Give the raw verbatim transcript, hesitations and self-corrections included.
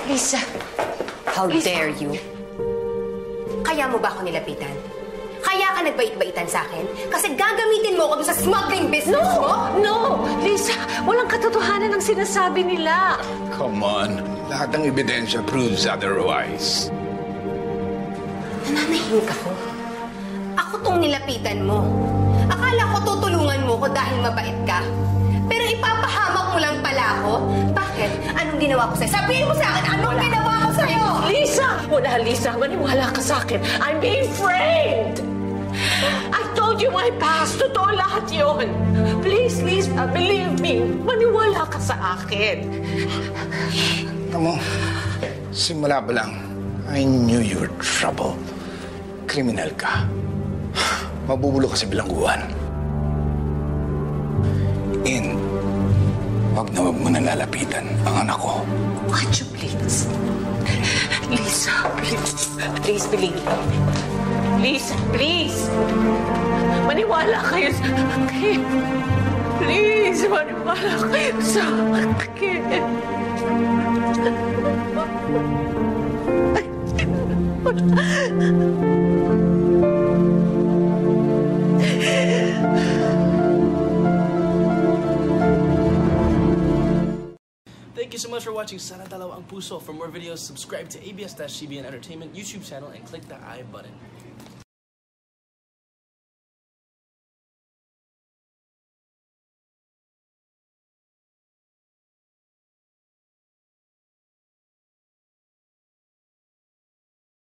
Lisa, how Lisa. dare you? Kaya mo ba ako nilapitan? Kaya ka nagbait-baitan sa akin? Kasi gagamitin mo ako sa smuggling business no! mo? No! Lisa, walang katotohanan ang sinasabi nila. Come on. Lahat ng ebidensya proves otherwise. Nananahimik ako. Ako tong nilapitan mo. Akala ko tutulungan mo ko dahil mabait ka. Pero ipapahamak mo lang pala ako? Bakit? Anong ginawa ko sa'yo? Sabihin mo sa akin, anong wala. ginawa ko sa'yo? Lisa! Wala, Lisa. Maniwala ka sa akin. I'm being framed! I told you my past. Totoo lahat yun. Please, Lisa, believe me. Maniwala ka sa akin. Amo, simula pa lang, I knew you were trouble. Kriminal ka. Mabubulo ka sa bilangguan. And, wag na wag mo na lalapitan ang anak ko. Would you please? Lisa, please. Please believe me. Lisa, please. Maniwala kayo sa akin. Please, maniwala kayo sa akin. Thank you so much for watching Sana Dalawa Ang Puso. For more videos, subscribe to A B S C B N Entertainment YouTube channel and click the I button.